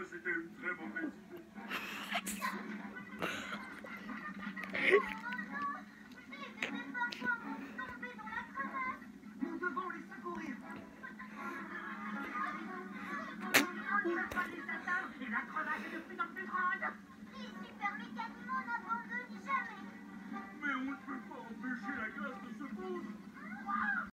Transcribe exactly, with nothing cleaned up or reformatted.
c'était une très mauvaise idée. Nous devons les secourir. On ne peut pas les atteindre et la crevasse est de plus en plus grande.